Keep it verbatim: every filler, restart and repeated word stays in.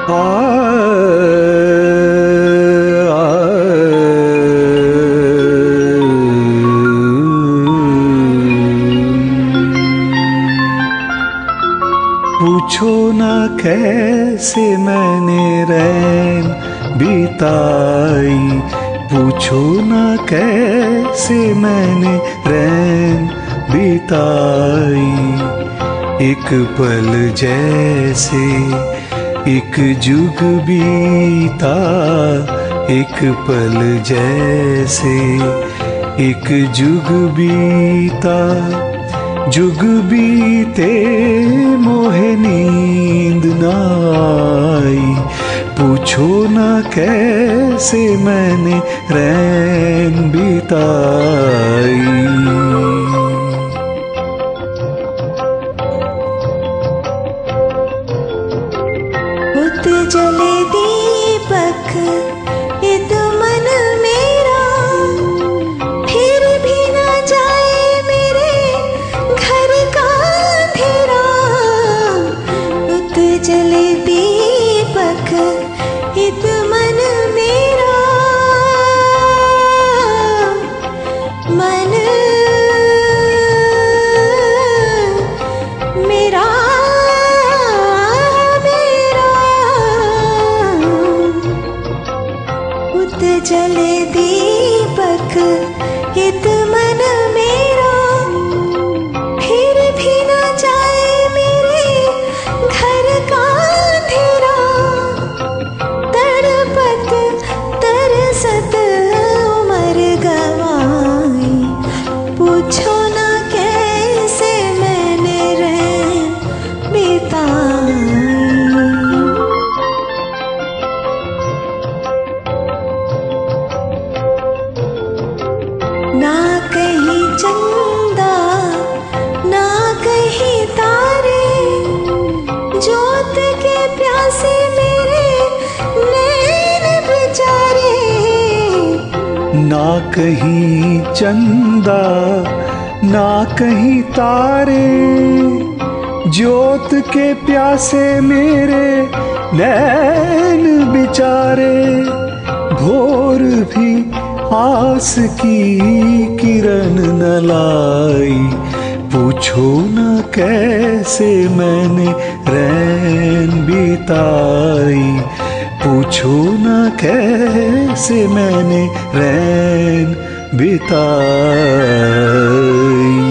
आ, आ, पूछो ना कैसे मैंने रैन बिताई, पूछो ना कैसे मैंने रैन बिताई। एक पल जैसे एक जुग बीता, एक पल जैसे एक जुग बीता। जुग बीते मोहे नींद न आई, पूछो ना कैसे मैंने रैन बिताई। बुत जले दीपक इत मन मेरा, फिर भी न जाए मेरे घर का अंधेरा। बुत जले दीपक इत मन मेरा, मन मेरा जले दीपक इत मन मेरा, फिर भी न जाए मेरे घर का अंधेरा। तड़पत तरसत उमर गवाई, पूछो ना कैसे मैंने रैन बिताई। ना कहीं चंदा ना कहीं तारे, जोत के प्यासे मेरे नैन बेचारे। ना कहीं चंदा ना कहीं तारे, ज्योत के प्यासे मेरे नैन बेचारे। भोर भी आस की किरण न लाई, पूछो ना कैसे मैंने रैन बिताई। पूछो ना कैसे मैंने रैन बिताई।